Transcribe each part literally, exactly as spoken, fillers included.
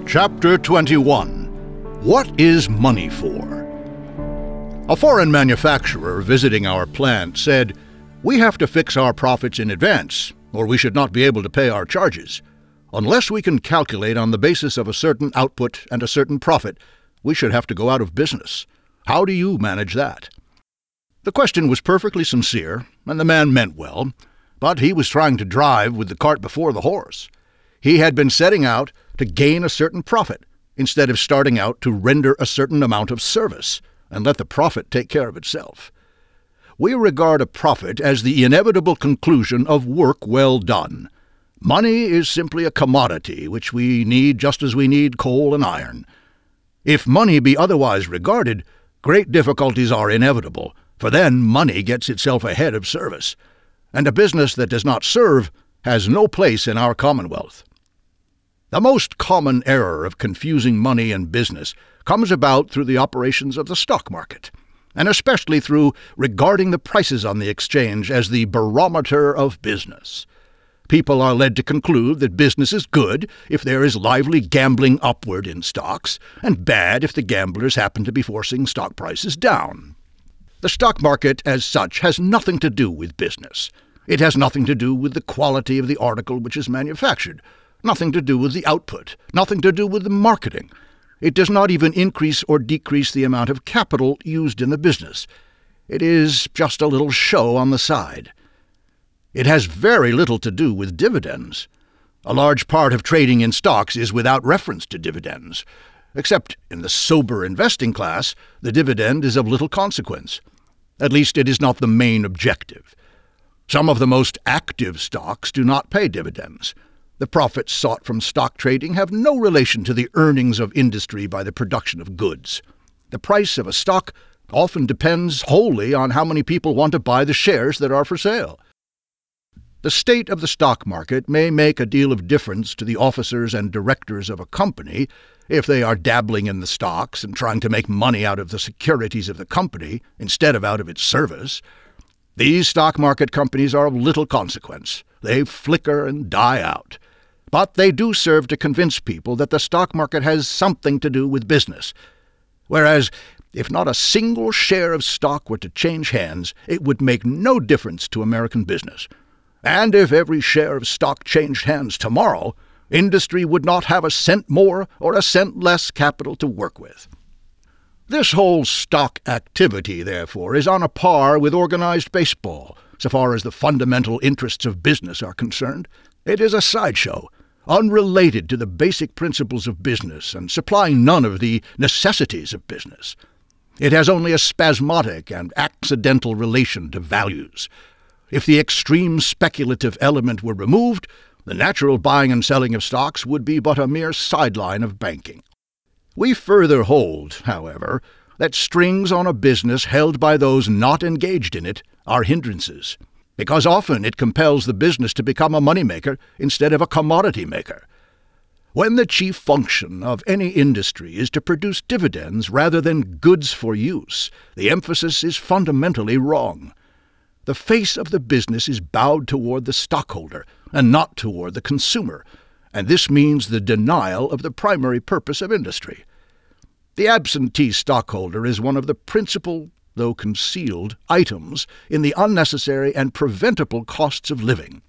Chapter twenty-one. What is money for? A foreign manufacturer visiting our plant said, "We have to fix our profits in advance, or we should not be able to pay our charges. Unless we can calculate on the basis of a certain output and a certain profit, we should have to go out of business. How do you manage that?" The question was perfectly sincere, and the man meant well, but he was trying to drive with the cart before the horse. He had been setting out to gain a certain profit, instead of starting out to render a certain amount of service, and let the profit take care of itself. We regard a profit as the inevitable conclusion of work well done. Money is simply a commodity which we need just as we need coal and iron. If money be otherwise regarded, great difficulties are inevitable, for then money gets itself ahead of service, and a business that does not serve has no place in our commonwealth. The most common error of confusing money and business comes about through the operations of the stock market, and especially through regarding the prices on the exchange as the barometer of business. People are led to conclude that business is good if there is lively gambling upward in stocks, and bad if the gamblers happen to be forcing stock prices down. The stock market as such has nothing to do with business. It has nothing to do with the quality of the article which is manufactured, nothing to do with the output, nothing to do with the marketing. It does not even increase or decrease the amount of capital used in the business. It is just a little show on the side. It has very little to do with dividends. A large part of trading in stocks is without reference to dividends. Except in the sober investing class, the dividend is of little consequence. At least it is not the main objective. Some of the most active stocks do not pay dividends. The profits sought from stock trading have no relation to the earnings of industry by the production of goods. The price of a stock often depends wholly on how many people want to buy the shares that are for sale. The state of the stock market may make a deal of difference to the officers and directors of a company if they are dabbling in the stocks and trying to make money out of the securities of the company instead of out of its service. These stock market companies are of little consequence. They flicker and die out. But they do serve to convince people that the stock market has something to do with business. Whereas, if not a single share of stock were to change hands, it would make no difference to American business. And if every share of stock changed hands tomorrow, industry would not have a cent more or a cent less capital to work with. This whole stock activity, therefore, is on a par with organized baseball, so far as the fundamental interests of business are concerned. It is a sideshow, unrelated to the basic principles of business and supplying none of the necessities of business. It has only a spasmodic and accidental relation to values. If the extreme speculative element were removed, the natural buying and selling of stocks would be but a mere sideline of banking. We further hold, however, that strings on a business held by those not engaged in it are hindrances, because often it compels the business to become a money-maker instead of a commodity maker. When the chief function of any industry is to produce dividends rather than goods for use, the emphasis is fundamentally wrong. The face of the business is bowed toward the stockholder and not toward the consumer, and this means the denial of the primary purpose of industry. The absentee stockholder is one of the principal, though concealed, items in the unnecessary and preventable costs of living.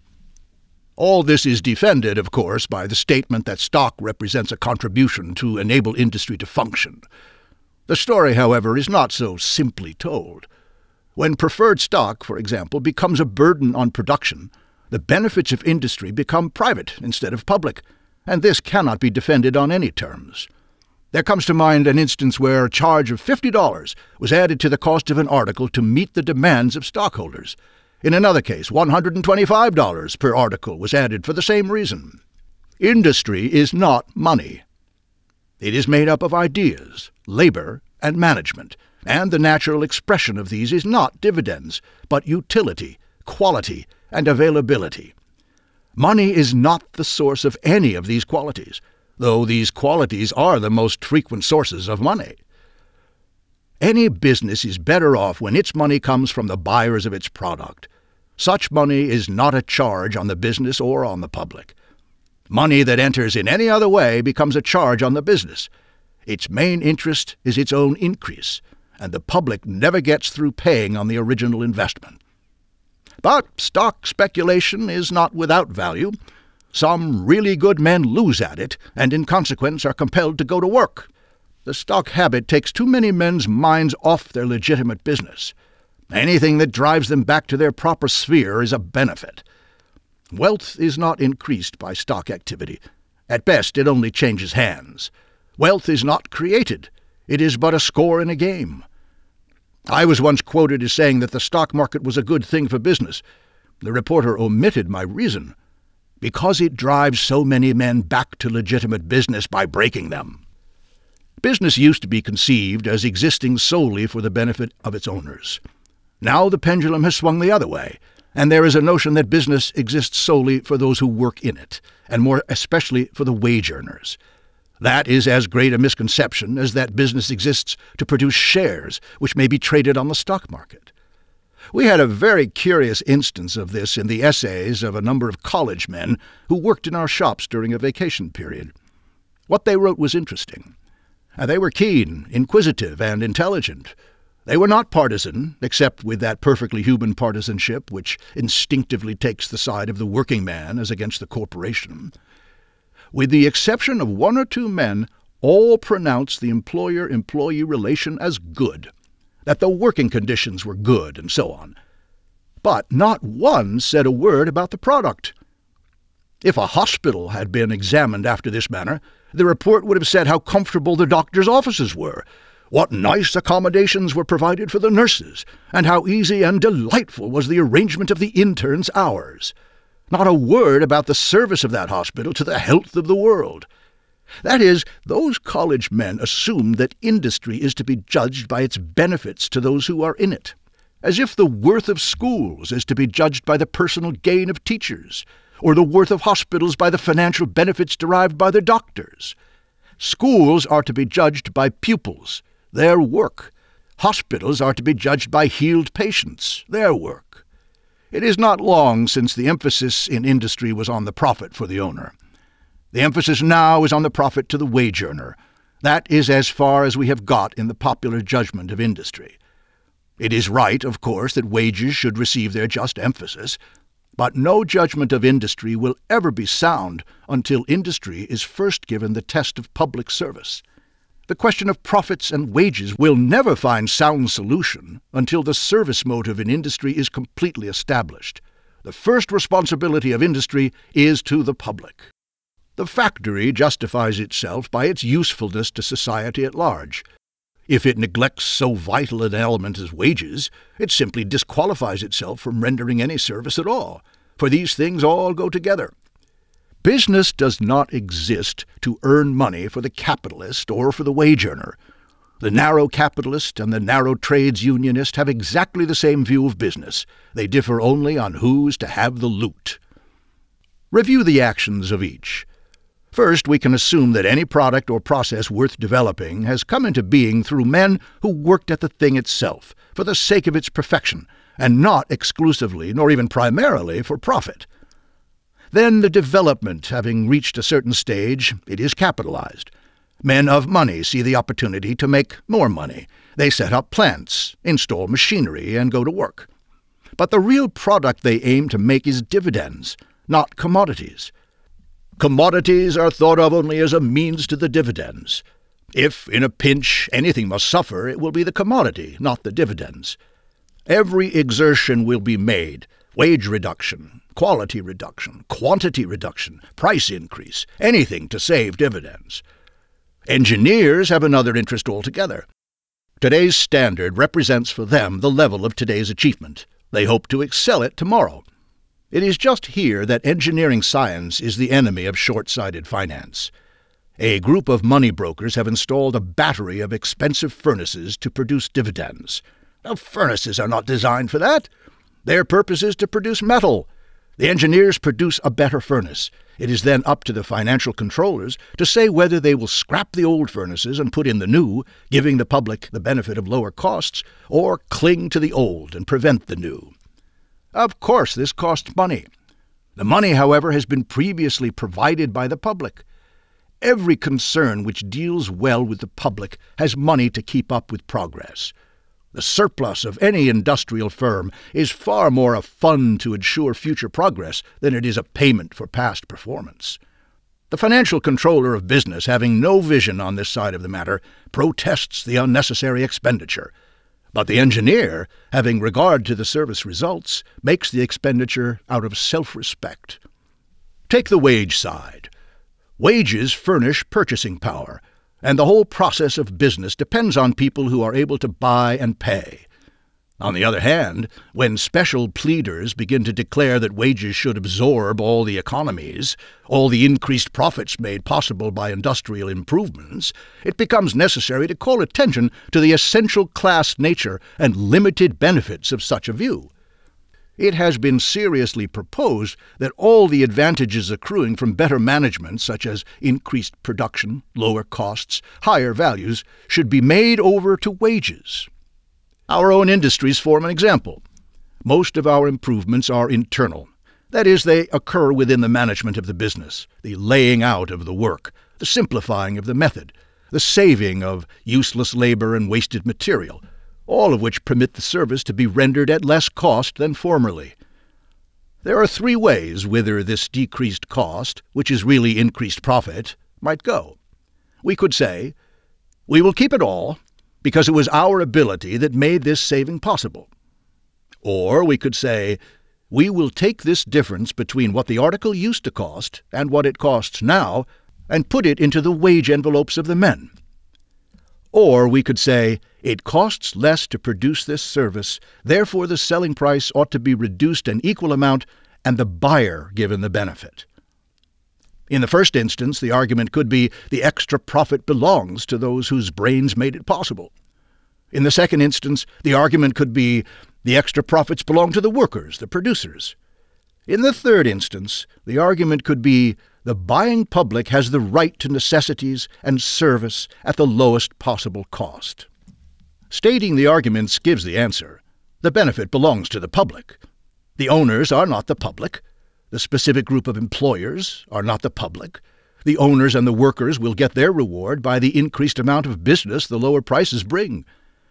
All this is defended, of course, by the statement that stock represents a contribution to enable industry to function. The story, however, is not so simply told. When preferred stock, for example, becomes a burden on production, the benefits of industry become private instead of public, and this cannot be defended on any terms. There comes to mind an instance where a charge of fifty dollars was added to the cost of an article to meet the demands of stockholders. In another case, one hundred twenty-five dollars per article was added for the same reason. Industry is not money. It is made up of ideas, labor, and management, and the natural expression of these is not dividends, but utility, quality, and availability. Money is not the source of any of these qualities, though these qualities are the most frequent sources of money. Any business is better off when its money comes from the buyers of its product. Such money is not a charge on the business or on the public. Money that enters in any other way becomes a charge on the business. Its main interest is its own increase, and the public never gets through paying on the original investment. But stock speculation is not without value. Some really good men lose at it, and in consequence are compelled to go to work. The stock habit takes too many men's minds off their legitimate business. Anything that drives them back to their proper sphere is a benefit. Wealth is not increased by stock activity. At best, it only changes hands. Wealth is not created. It is but a score in a game. I was once quoted as saying that the stock market was a good thing for business. The reporter omitted my reason. Because it drives so many men back to legitimate business by breaking them. Business used to be conceived as existing solely for the benefit of its owners. Now the pendulum has swung the other way, and there is a notion that business exists solely for those who work in it, and more especially for the wage earners. That is as great a misconception as that business exists to produce shares which may be traded on the stock market. We had a very curious instance of this in the essays of a number of college men who worked in our shops during a vacation period. What they wrote was interesting. They were keen, inquisitive, and intelligent. They were not partisan, except with that perfectly human partisanship which instinctively takes the side of the working man as against the corporation. With the exception of one or two men, all pronounced the employer-employee relation as good, that the working conditions were good, and so on. But not one said a word about the product. If a hospital had been examined after this manner, the report would have said how comfortable the doctors' offices were, what nice accommodations were provided for the nurses, and how easy and delightful was the arrangement of the interns' hours. Not a word about the service of that hospital to the health of the world. That is, those college men assumed that industry is to be judged by its benefits to those who are in it, as if the worth of schools is to be judged by the personal gain of teachers, or the worth of hospitals by the financial benefits derived by their doctors. Schools are to be judged by pupils, their work. Hospitals are to be judged by healed patients, their work. It is not long since the emphasis in industry was on the profit for the owner. The emphasis now is on the profit to the wage earner. That is as far as we have got in the popular judgment of industry. It is right, of course, that wages should receive their just emphasis, but no judgment of industry will ever be sound until industry is first given the test of public service. The question of profits and wages will never find sound solution until the service motive in industry is completely established. The first responsibility of industry is to the public. The factory justifies itself by its usefulness to society at large. If it neglects so vital an element as wages, it simply disqualifies itself from rendering any service at all, for these things all go together. Business does not exist to earn money for the capitalist or for the wage earner. The narrow capitalist and the narrow trades unionist have exactly the same view of business. They differ only on who's to have the loot. Review the actions of each. First, we can assume that any product or process worth developing has come into being through men who worked at the thing itself, for the sake of its perfection, and not exclusively, nor even primarily, for profit. Then, the development having reached a certain stage, it is capitalized. Men of money see the opportunity to make more money. They set up plants, install machinery, and go to work. But the real product they aim to make is dividends, not commodities. Commodities are thought of only as a means to the dividends. If, in a pinch, anything must suffer, it will be the commodity, not the dividends. Every exertion will be made, wage reduction, quality reduction, quantity reduction, price increase, anything to save dividends. Engineers have another interest altogether. Today's standard represents for them the level of today's achievement. They hope to excel it tomorrow. It is just here that engineering science is the enemy of short-sighted finance. A group of money brokers have installed a battery of expensive furnaces to produce dividends. Now, furnaces are not designed for that. Their purpose is to produce metal. The engineers produce a better furnace. It is then up to the financial controllers to say whether they will scrap the old furnaces and put in the new, giving the public the benefit of lower costs, or cling to the old and prevent the new. Of course, this costs money. The money, however, has been previously provided by the public. Every concern which deals well with the public has money to keep up with progress. The surplus of any industrial firm is far more a fund to ensure future progress than it is a payment for past performance. The financial controller of business, having no vision on this side of the matter, protests the unnecessary expenditure. But the engineer, having regard to the service results, makes the expenditure out of self-respect. Take the wage side. Wages furnish purchasing power, and the whole process of business depends on people who are able to buy and pay. On the other hand, when special pleaders begin to declare that wages should absorb all the economies, all the increased profits made possible by industrial improvements, it becomes necessary to call attention to the essential class nature and limited benefits of such a view. It has been seriously proposed that all the advantages accruing from better management, such as increased production, lower costs, higher values, should be made over to wages. Our own industries form an example. Most of our improvements are internal. That is, they occur within the management of the business, the laying out of the work, the simplifying of the method, the saving of useless labor and wasted material, all of which permit the service to be rendered at less cost than formerly. There are three ways whither this decreased cost, which is really increased profit, might go. We could say, we will keep it all, because it was our ability that made this saving possible. Or we could say, we will take this difference between what the article used to cost and what it costs now and put it into the wage envelopes of the men. Or we could say, it costs less to produce this service, therefore the selling price ought to be reduced an equal amount and the buyer given the benefit. In the first instance, the argument could be the extra profit belongs to those whose brains made it possible. In the second instance, the argument could be the extra profits belong to the workers, the producers. In the third instance, the argument could be the buying public has the right to necessities and service at the lowest possible cost. Stating the arguments gives the answer. The benefit belongs to the public. The owners are not the public. The specific group of employers are not the public. The owners and the workers will get their reward by the increased amount of business the lower prices bring.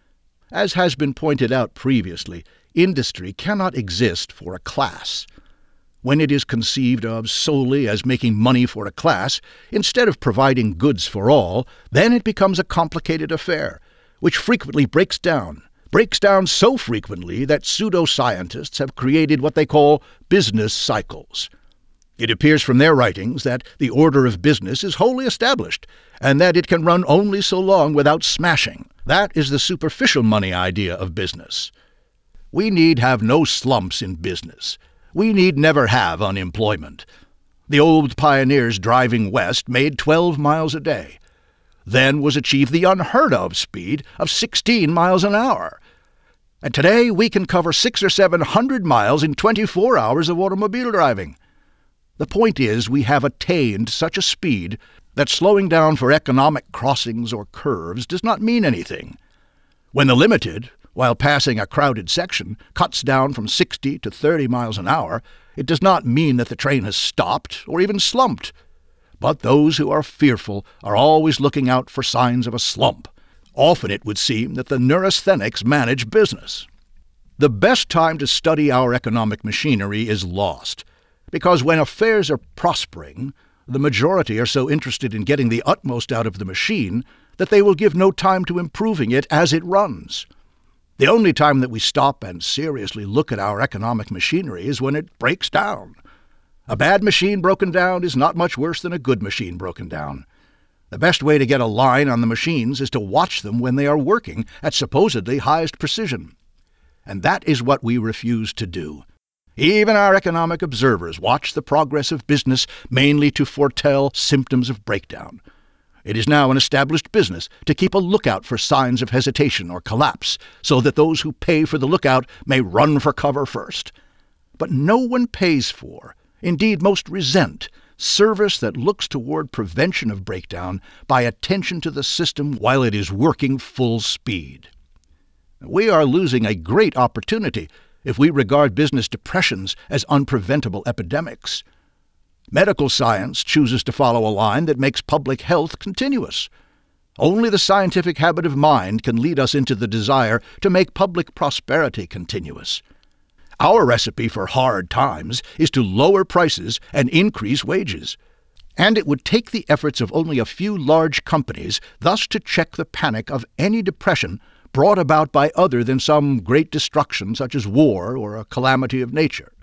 As has been pointed out previously, industry cannot exist for a class. When it is conceived of solely as making money for a class, instead of providing goods for all, then it becomes a complicated affair, which frequently breaks down, breaks down so frequently that pseudoscientists have created what they call business cycles. It appears from their writings that the order of business is wholly established, and that it can run only so long without smashing. That is the superficial money idea of business. We need have no slumps in business. We need never have unemployment. The old pioneers driving west made twelve miles a day. Then was achieved the unheard-of speed of sixteen miles an hour. And today we can cover six or seven hundred miles in twenty-four hours of automobile driving. The point is we have attained such a speed that slowing down for economic crossings or curves does not mean anything. When the limited, while passing a crowded section, cuts down from sixty to thirty miles an hour, it does not mean that the train has stopped or even slumped. But those who are fearful are always looking out for signs of a slump. Often it would seem that the neurasthenics manage business. The best time to study our economic machinery is lost, because when affairs are prospering, the majority are so interested in getting the utmost out of the machine that they will give no time to improving it as it runs. The only time that we stop and seriously look at our economic machinery is when it breaks down. A bad machine broken down is not much worse than a good machine broken down. The best way to get a line on the machines is to watch them when they are working at supposedly highest precision. And that is what we refuse to do. Even our economic observers watch the progress of business mainly to foretell symptoms of breakdown. It is now an established business to keep a lookout for signs of hesitation or collapse, so that those who pay for the lookout may run for cover first. But no one pays for, indeed most resent, service that looks toward prevention of breakdown by attention to the system while it is working full speed. We are losing a great opportunity if we regard business depressions as unpreventable epidemics. Medical science chooses to follow a line that makes public health continuous. Only the scientific habit of mind can lead us into the desire to make public prosperity continuous. Our recipe for hard times is to lower prices and increase wages. And it would take the efforts of only a few large companies thus to check the panic of any depression brought about by other than some great destruction such as war or a calamity of nature.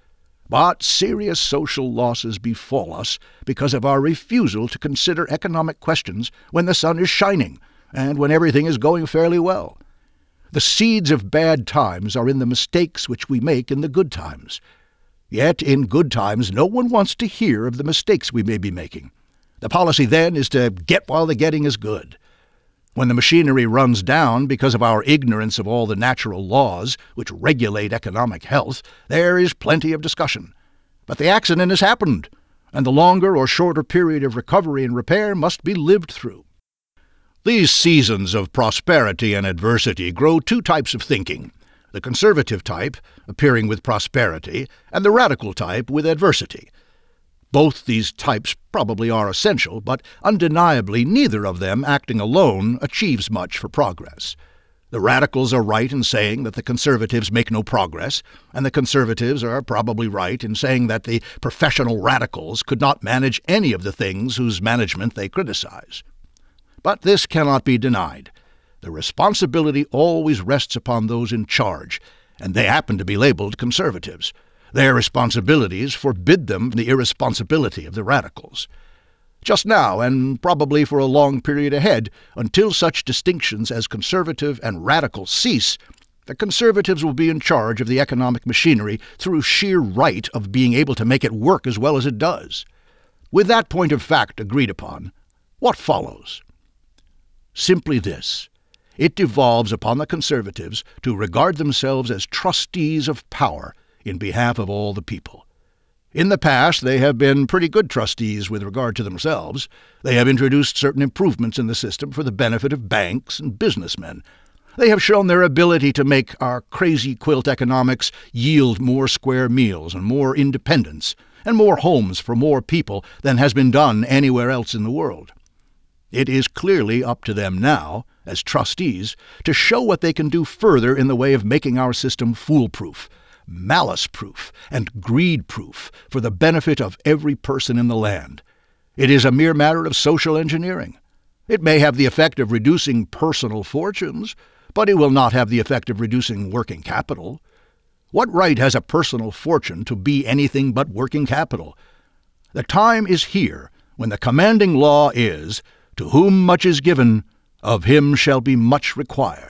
But serious social losses befall us because of our refusal to consider economic questions when the sun is shining and when everything is going fairly well. The seeds of bad times are in the mistakes which we make in the good times. Yet in good times no one wants to hear of the mistakes we may be making. The policy then is to get while the getting is good. When the machinery runs down because of our ignorance of all the natural laws which regulate economic health, there is plenty of discussion. But the accident has happened, and the longer or shorter period of recovery and repair must be lived through. These seasons of prosperity and adversity grow two types of thinking: the conservative type, appearing with prosperity, and the radical type with adversity. Both these types probably are essential, but undeniably neither of them, acting alone, achieves much for progress. The radicals are right in saying that the conservatives make no progress, and the conservatives are probably right in saying that the professional radicals could not manage any of the things whose management they criticize. But this cannot be denied. The responsibility always rests upon those in charge, and they happen to be labeled conservatives. Their responsibilities forbid them the irresponsibility of the radicals. Just now, and probably for a long period ahead, until such distinctions as conservative and radical cease, the conservatives will be in charge of the economic machinery through sheer right of being able to make it work as well as it does. With that point of fact agreed upon, what follows? Simply this: it devolves upon the conservatives to regard themselves as trustees of power in behalf of all the people. In the past, they have been pretty good trustees with regard to themselves. They have introduced certain improvements in the system for the benefit of banks and businessmen. They have shown their ability to make our crazy quilt economics yield more square meals and more independence and more homes for more people than has been done anywhere else in the world. It is clearly up to them now, as trustees, to show what they can do further in the way of making our system foolproof, malice-proof, and greed-proof for the benefit of every person in the land. It is a mere matter of social engineering. It may have the effect of reducing personal fortunes, but it will not have the effect of reducing working capital. What right has a personal fortune to be anything but working capital? The time is here when the commanding law is, "To whom much is given, of him shall be much required."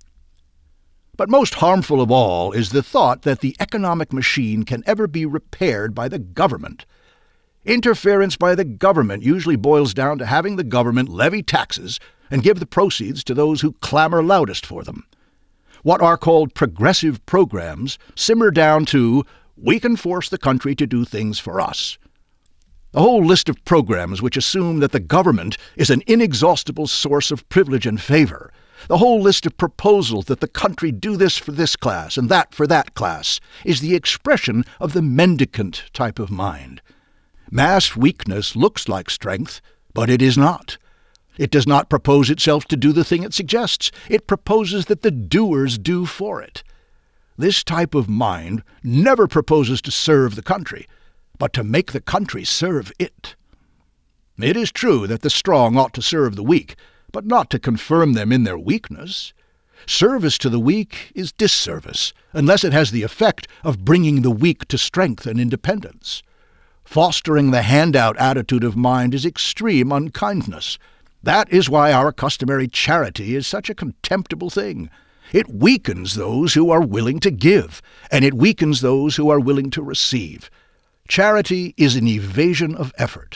But most harmful of all is the thought that the economic machine can ever be repaired by the government. Interference by the government usually boils down to having the government levy taxes and give the proceeds to those who clamor loudest for them. What are called progressive programs simmer down to, "We can force the country to do things for us." A whole list of programs which assume that the government is an inexhaustible source of privilege and favor, the whole list of proposals that the country do this for this class and that for that class, is the expression of the mendicant type of mind. Mass weakness looks like strength, but it is not. It does not propose itself to do the thing it suggests. It proposes that the doers do for it. This type of mind never proposes to serve the country, but to make the country serve it. It is true that the strong ought to serve the weak, but not to confirm them in their weakness. Service to the weak is disservice, unless it has the effect of bringing the weak to strength and independence. Fostering the handout attitude of mind is extreme unkindness. That is why our customary charity is such a contemptible thing. It weakens those who are willing to give, and it weakens those who are willing to receive. Charity is an evasion of effort.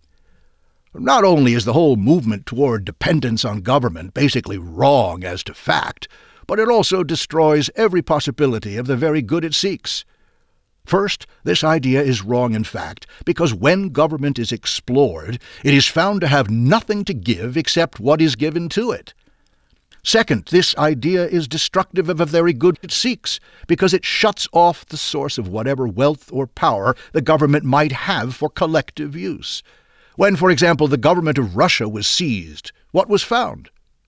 Not only is the whole movement toward dependence on government basically wrong as to fact, but it also destroys every possibility of the very good it seeks. First, this idea is wrong in fact, because when government is explored, it is found to have nothing to give except what is given to it. Second, this idea is destructive of the very good it seeks, because it shuts off the source of whatever wealth or power the government might have for collective use. When, for example, the government of Russia was seized, what was found?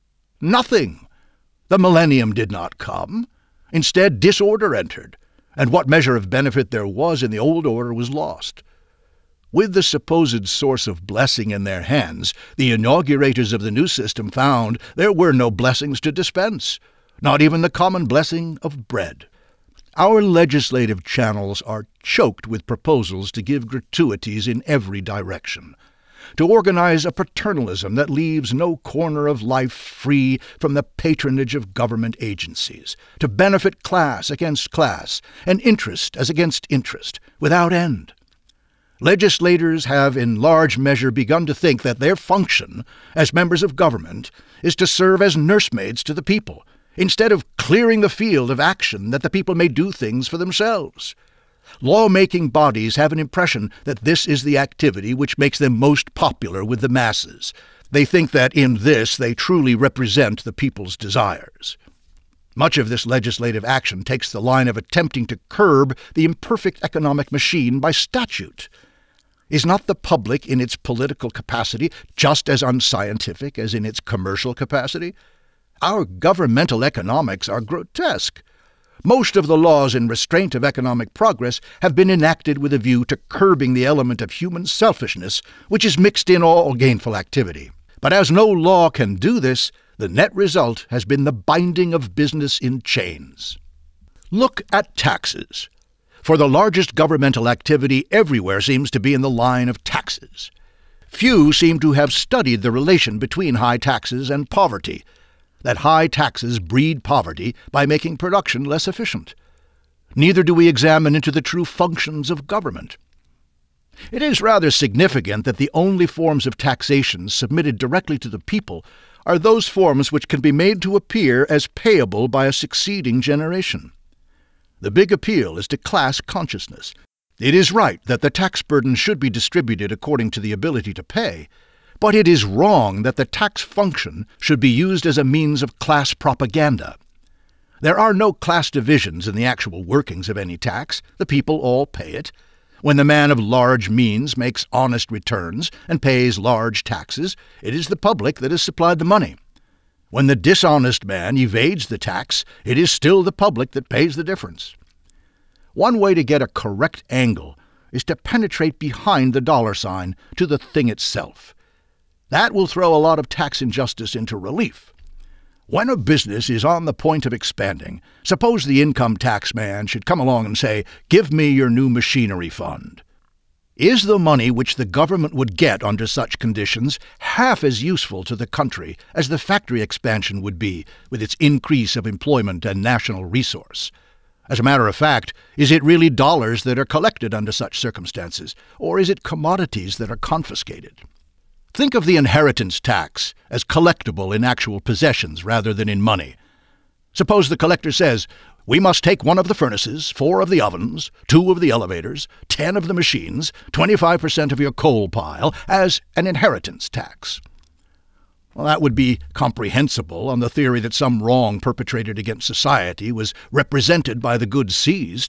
Nothing. The millennium did not come. Instead, disorder entered, and what measure of benefit there was in the old order was lost. With the supposed source of blessing in their hands, the inaugurators of the new system found there were no blessings to dispense, not even the common blessing of bread. Our legislative channels are choked with proposals to give gratuities in every direction, to organize a paternalism that leaves no corner of life free from the patronage of government agencies, to benefit class against class, and interest as against interest, without end. Legislators have in large measure begun to think that their function as members of government is to serve as nursemaids to the people, instead of clearing the field of action that the people may do things for themselves. Law-making bodies have an impression that this is the activity which makes them most popular with the masses. They think that in this they truly represent the people's desires. Much of this legislative action takes the line of attempting to curb the imperfect economic machine by statute. Is not the public in its political capacity just as unscientific as in its commercial capacity? Our governmental economics are grotesque. Most of the laws in restraint of economic progress have been enacted with a view to curbing the element of human selfishness which is mixed in all gainful activity. But as no law can do this, the net result has been the binding of business in chains. Look at taxes. For the largest governmental activity everywhere seems to be in the line of taxes. Few seem to have studied the relation between high taxes and poverty, that high taxes breed poverty by making production less efficient. Neither do we examine into the true functions of government. It is rather significant that the only forms of taxation submitted directly to the people are those forms which can be made to appear as payable by a succeeding generation. The big appeal is to class consciousness. It is right that the tax burden should be distributed according to the ability to pay, but it is wrong that the tax function should be used as a means of class propaganda. There are no class divisions in the actual workings of any tax. The people all pay it. When the man of large means makes honest returns and pays large taxes, it is the public that has supplied the money. When the dishonest man evades the tax, it is still the public that pays the difference. One way to get a correct angle is to penetrate behind the dollar sign to the thing itself. That will throw a lot of tax injustice into relief. When a business is on the point of expanding, suppose the income tax man should come along and say, "Give me your new machinery fund." Is the money which the government would get under such conditions half as useful to the country as the factory expansion would be with its increase of employment and national resource? As a matter of fact, is it really dollars that are collected under such circumstances, or is it commodities that are confiscated? Think of the inheritance tax as collectible in actual possessions rather than in money. Suppose the collector says, "We must take one of the furnaces, four of the ovens, two of the elevators, ten of the machines, twenty-five percent of your coal pile, as an inheritance tax." Well, that would be comprehensible on the theory that some wrong perpetrated against society was represented by the goods seized.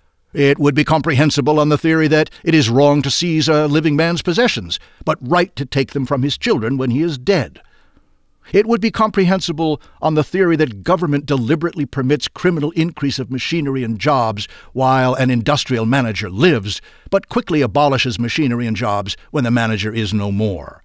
It would be comprehensible on the theory that it is wrong to seize a living man's possessions, but right to take them from his children when he is dead. It would be comprehensible on the theory that government deliberately permits criminal increase of machinery and jobs while an industrial manager lives, but quickly abolishes machinery and jobs when the manager is no more.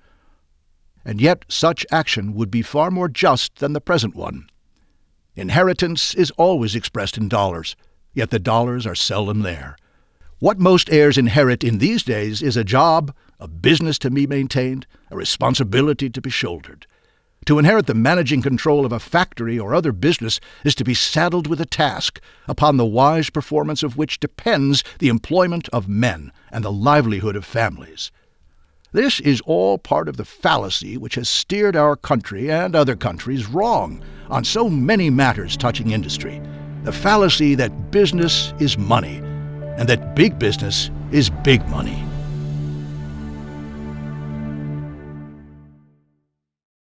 And yet such action would be far more just than the present one. Inheritance is always expressed in dollars, yet the dollars are seldom there. What most heirs inherit in these days is a job, a business to be maintained, a responsibility to be shouldered. To inherit the managing control of a factory or other business is to be saddled with a task, upon the wise performance of which depends the employment of men and the livelihood of families. This is all part of the fallacy which has steered our country and other countries wrong on so many matters touching industry. The fallacy that business is money, and that big business is big money.